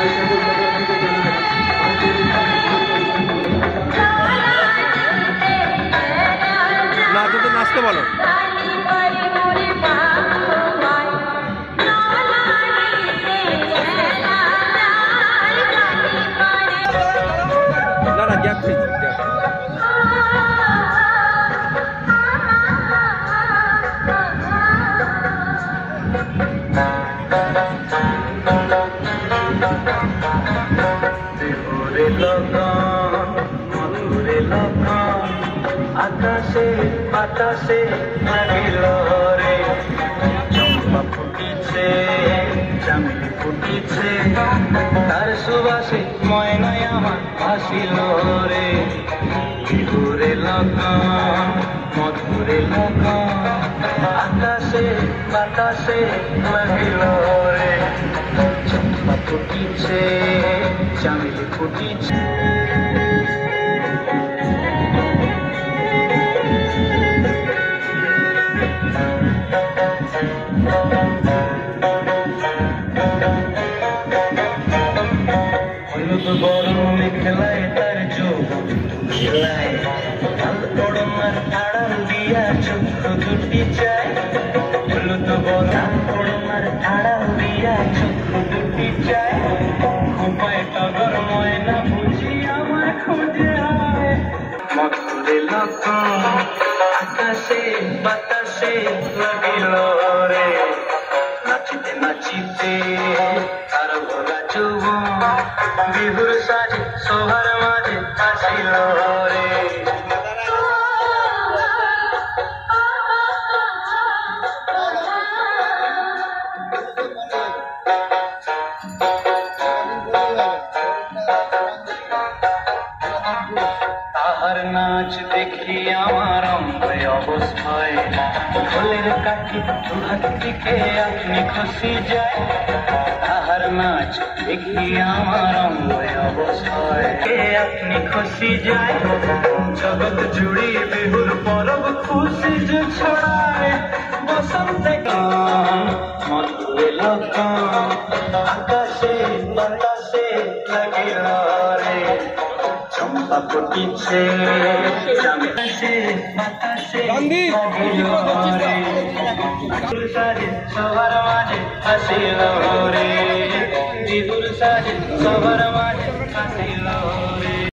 না যদি নাচতে বলো। না না গ্যাপ দিয়েছি গ্যাপ। আকাশে বাতাসে লাগিল রে, চম্পা ফুটিছে চামেলি ফুটিছে, তার সুবাসে ময়নায় আমার ভাসিল রে। বিহুরে লগন মধুরে লগন, আকাশে বাতাসে লাগিল রে, চম্পা ফুটিছে চামেলি ফুটিছে। হলুদ গরম মেখলায় তার চোখ খেলায়, লাল পড়মার আড়াল দিয়া চক্ষু দুটি চায়। হলুদ গরম পড়মার আড়াল দিয়া চক্ষু দুটি চায়, খোপায় টগর ময়না বুঝি আমার খুঁজে আয়। মধুরে লগন আকাশে বাতাসে লাগিল রে, নাচিতে নাচিতে তার ভোলা যৌবন, বিহুর সাজে শোভার মাঝে আসিল রে। তাহার নাচ দেখি আমার অঙ্গ অবস্থায়, ঢোলের কাঠি দুহাত দিকে আপনি খুশি যায়। তাহার নাচ দেখি আমার অঙ্গ অবস্থায় আপনি খুশি যায়। জগৎ জুড়ি বিহুর পরব খুশি যে ছড়ায়, বসন্তে গান মধুরে লগন আকাশে বাতাসে লাগিল রে, চম্পা ফুটিছে চামেলি বাতাসে লাগিল রে, সাজে সবার মাঝে আসিল রে, বিহুর সাজে সবার মাঝে